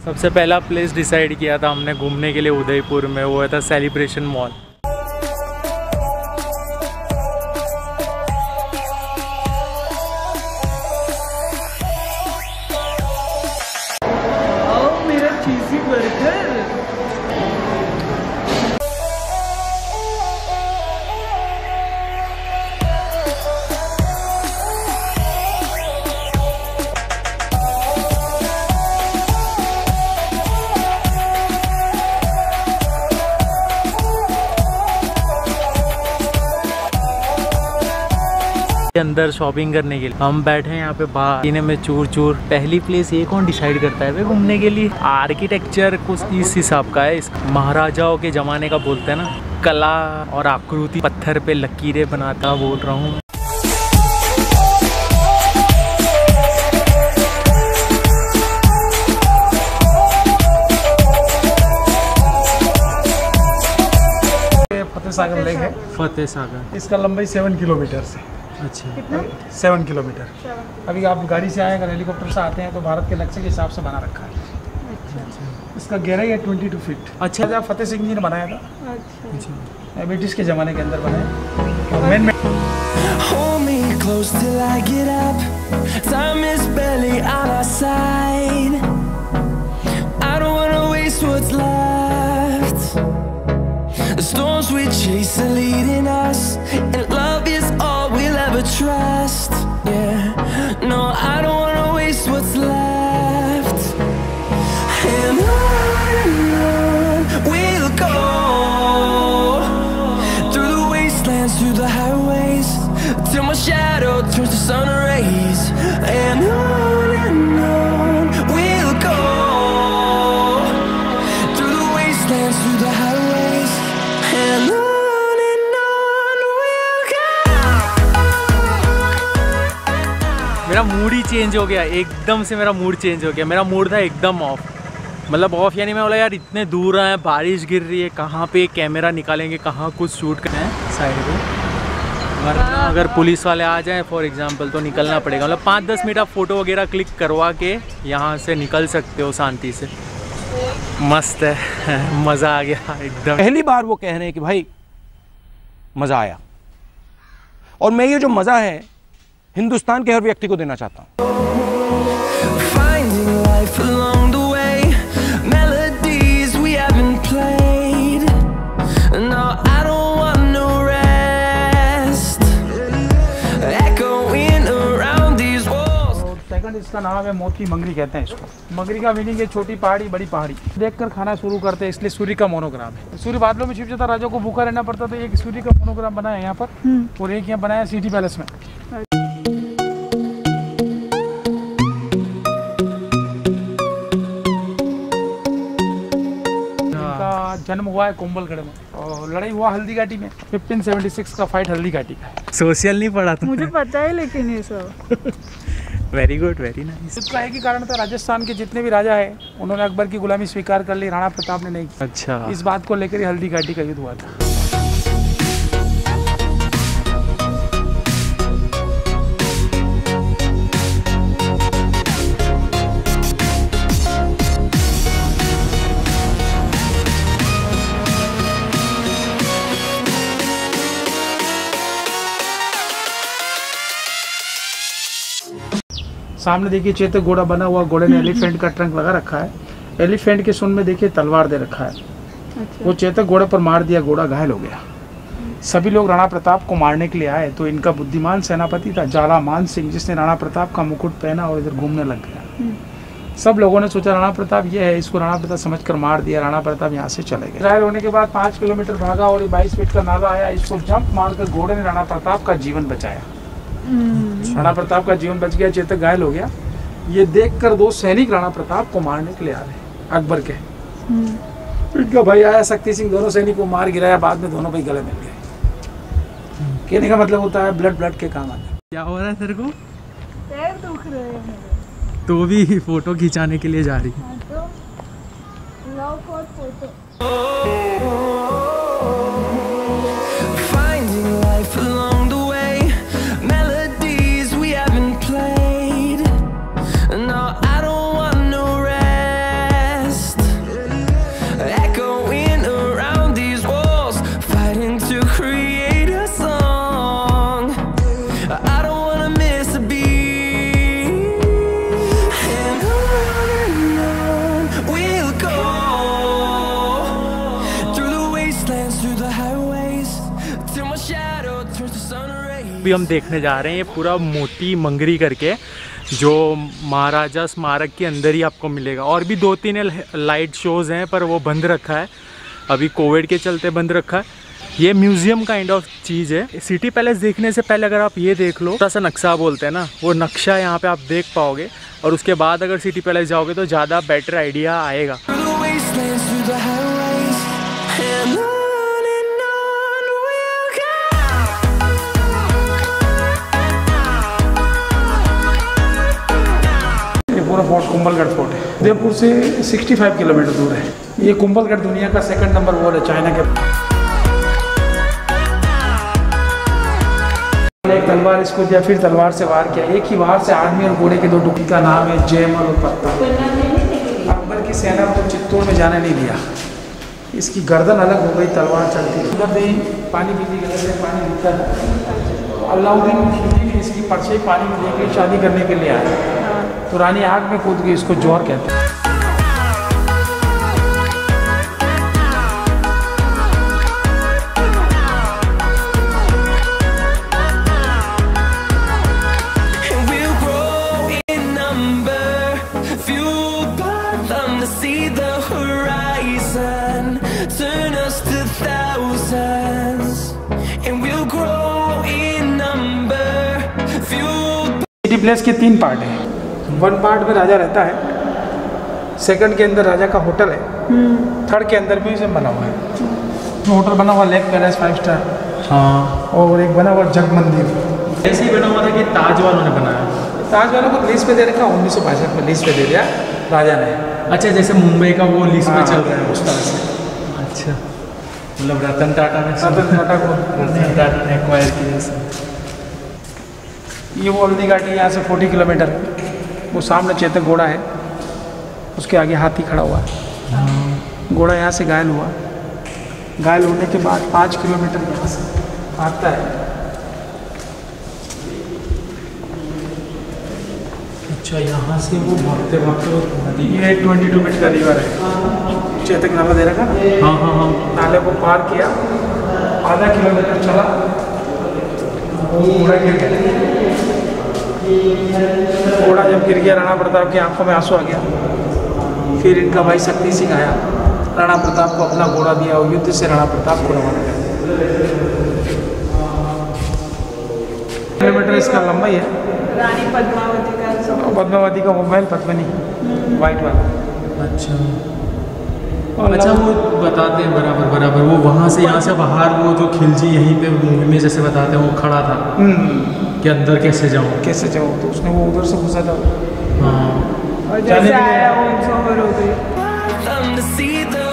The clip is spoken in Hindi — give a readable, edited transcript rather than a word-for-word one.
सबसे पहला प्लेस डिसाइड किया था हमने घूमने के लिए उदयपुर में, वो था सेलिब्रेशन मॉल। मेरा चीज़ी बर्गर। अंदर शॉपिंग करने के लिए हम बैठे हैं यहाँ पे बाहर सीने में चूर चूर। पहली प्लेस ये कौन डिसाइड करता है वे घूमने के लिए? आर्किटेक्चर कुछ इस हिसाब का है, इस महाराजाओं के जमाने का बोलते हैं ना, कला और आकृति पत्थर पे लकीरें बनाता बोल रहा हूँ। फतेह सागर लेक है। फतेह सागर, इसका लंबाई 7 किलोमीटर से। अच्छा, 7 किलोमीटर। अभी आप गाड़ी से आए, अगर हेलीकॉप्टर से आते हैं तो भारत के नक्शे के हिसाब से बना रखा है। इसका गहराई है 22 फीट। अच्छा, जब फतेह सिंह जी ने बनाया था, अच्छा, ब्रिटिश के ज़माने के अंदर बनाया। The storms we chase are leading us, and love is all we'll ever trust. Yeah, no, I don't wanna waste what's left. And on we'll go, through the wastelands, through the highways, till my shadow turns to sun rays. And on we'll go, through the wastelands, through the highways. मेरा मूड ही चेंज हो गया एकदम से। मेरा मूड चेंज हो गया। मेरा मूड था एकदम ऑफ, मतलब ऑफ यानी मैं बोला यार इतने दूर आए, बारिश गिर रही है, कहाँ पे कैमरा निकालेंगे, कहाँ कुछ शूट करना है साइड में, वरना अगर पुलिस वाले आ जाएं फॉर एग्जांपल तो निकलना पड़ेगा। मतलब 5-10 मिनट आप फ़ोटो वगैरह क्लिक करवा के यहाँ से निकल सकते हो शांति से। मस्त है, मज़ा आ गया एकदम। पहली बार वो कह रहे हैं कि भाई मज़ा आया, और मैं ये जो मज़ा है हिंदुस्तान के हर व्यक्ति को देना चाहता हूँ। इसका नाम है मोती मंगरी, कहते हैं इसको। मंगरी का मीनिंग है छोटी पहाड़ी बड़ी पहाड़ी। देखकर खाना शुरू करते हैं, इसलिए सूर्य का मोनोग्राम है। सूर्य बादलों में छिप जाता, राजा को भूखा रहना पड़ता, तो एक सूर्य का मोनोग्राम बनाया यहाँ पर, और एक यहाँ बनाया सिटी पैलेस में। जन्म हुआ है कोम्बलगढ़ में, और लड़ाई हुआ हल्दी घाटी में। 1576 का फाइट हल्दी घाटी का है। सोशल नहीं पढ़ा था मुझे पता है, लेकिन ये सब वेरी गुड, वेरी नाइस। इसका एक ही कारण था, राजस्थान के जितने भी राजा है उन्होंने अकबर की गुलामी स्वीकार कर ली, राणा प्रताप ने नहीं। अच्छा, इस बात को लेकर ही हल्दी घाटी का युद्ध हुआ था। सामने देखिए चेतक घोड़ा बना हुआ, घोड़े ने एलिफेंट का ट्रंक लगा रखा है। एलिफेंट के सुन में देखिए तलवार दे रखा है। अच्छा। वो चेतक घोड़े पर मार दिया, घोड़ा घायल हो गया। सभी लोग राणा प्रताप को मारने के लिए आए, तो इनका बुद्धिमान सेनापति था जालामान सिंह, जिसने राणा प्रताप का मुकुट पहना और इधर घूमने लग गया। सब लोगों ने सोचा राणा प्रताप ये है, इसको राणा प्रताप समझकर मार दिया। राणा प्रताप यहाँ से चले गए। घायल होने के बाद 5 किलोमीटर भागा और 22 फीट का नाला आया, इसको जंप मारकर घोड़े ने राणा प्रताप का जीवन बचाया। राणा प्रताप का जीवन बच गया, चेतक घायल हो गया। ये देखकर 2 सैनिक राणा प्रताप को मारने के लिए आ रहे अकबर के। इनका भाई आया शक्ति सिंह, दोनों सैनिक को मार गिराया। बाद में दोनों भाई गले मिल गए। कहने का मतलब होता है ब्लड ब्लड के काम आता है। क्या हो रहा है तेरे को? पैर दुख रहे हैं मेरे। तो भी फोटो खिंचाने के लिए जा रही है। तो लव फॉर फोटो। भी हम देखने जा रहे हैं। ये पूरा मोती मंगरी करके जो महाराजा स्मारक के अंदर ही आपको मिलेगा। और भी 2-3 लाइट शोज़ हैं पर वो बंद रखा है, अभी कोविड के चलते बंद रखा है। ये म्यूज़ियम काइंड ऑफ चीज़ है। सिटी पैलेस देखने से पहले अगर आप ये देख लो, छोटा सा नक्शा बोलते हैं ना, वो नक्शा यहाँ पे आप देख पाओगे और उसके बाद अगर सिटी पैलेस जाओगे तो ज़्यादा बेटर आइडिया आएगा। पूरा फोर्ट कुंभलगढ़ फोर्ट है, उदयपुर से 65 किलोमीटर दूर है। ये कुंभलगढ़ दुनिया का 2nd नंबर वॉल है चाइना के। एक तलवार इसको दिया, फिर तलवार से वार किया। एक ही वार से आदमी और घोड़े के 2 टुकड़ी का नाम है जयमल और पत्ता। अकबर की सेना को चित्तौड़ में जाने नहीं दिया। इसकी गर्दन अलग हो गई, तलवार चलती। उधर नहीं पानी पीने के लिए पानी पीता है। अलाउद्दीन इसकी परछाई पानी में देख के शादी करने के लिए आया, तो रानी आग में कूद गई, इसको जौहर कहते हैं। सिटी प्लेस के 3 पार्ट हैं। 1 पार्ट में राजा रहता है, 2nd के अंदर राजा का होटल है, 3rd के अंदर भी बना हुआ है। होटल बना हुआ लेक पैलेस 5 स्टार, हाँ, और एक बना हुआ जग मंदिर। ऐसे ही बना हुआ था कि ताज वालों ने बनाया। ताज वालों को लीज पे दे रखा, 1962 में लीज पे दे दिया राजा ने। अच्छा, जैसे मुंबई का वो लीज पे चल रहा है उस तरह से। अच्छा, मतलब रतन टाटा ने एक्वायर किया। ये वो हल्दी घाटी यहाँ से 40 किलोमीटर, वो सामने चेतक घोड़ा है, उसके आगे हाथी खड़ा हुआ है। घोड़ा यहाँ से घायल हुआ, घायल होने के बाद 5 किलोमीटर यहाँ से भागता है। अच्छा, यहाँ से वो भागते भागते ये 22 मीटर का रिवर है, चेतक नाला दे रखा ना। हाँ हाँ हाँ। नाले को पार किया, आधा किलोमीटर चला, वो घोड़ा गिर गया। घोड़ा जब गिर गया, राणा प्रताप की आंखों में आंसू आ गया। फिर इनका भाई शक्ति सिंह आया, राणा प्रताप को अपना घोड़ा दिया और युद्ध से राणा प्रताप को रवाना किया। किलोमीटर इसका लंबाई है। रानी पद्मावती का मोबाइल पद्मनी वाइट वाला। अच्छा अच्छा, वो बताते हैं बराबर वो वहाँ से यहाँ से बाहर वो जो खिलजी यहीं पे मूवी में जैसे बताते हैं वो खड़ा था कि अंदर कैसे जाऊँ, तो उसने वो उधर से घुसा था। हाँ, और जैसे आया वो जौहर हो गई।